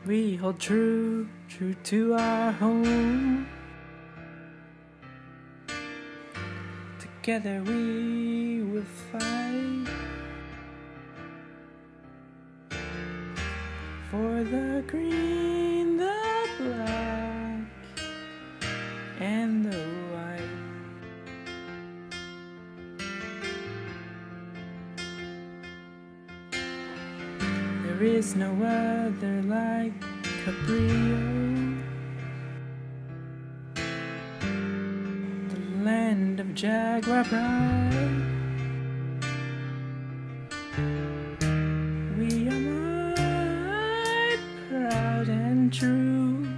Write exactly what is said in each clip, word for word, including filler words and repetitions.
We hold true, true to our home. Together we will fight for the green, the black, and the white. There is no other like Cabrillo, the land of Jaguar pride. We are my proud and true.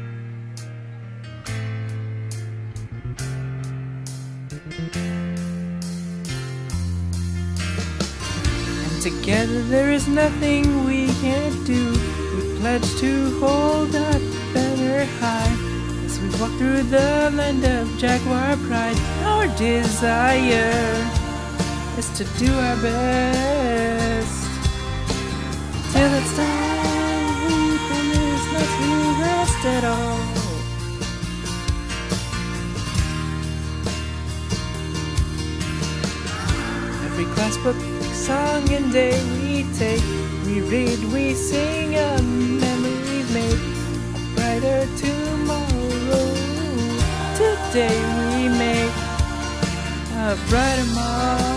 And together there is nothing we can't do. We pledge to hold up better high as we walk through the land of Jaguar pride. Our desire is to do our best till it's time. We promise not to rest at all. Every class book, song and day we take, we read, we sing, a memory we've made, a brighter tomorrow. Today we make a brighter tomorrow.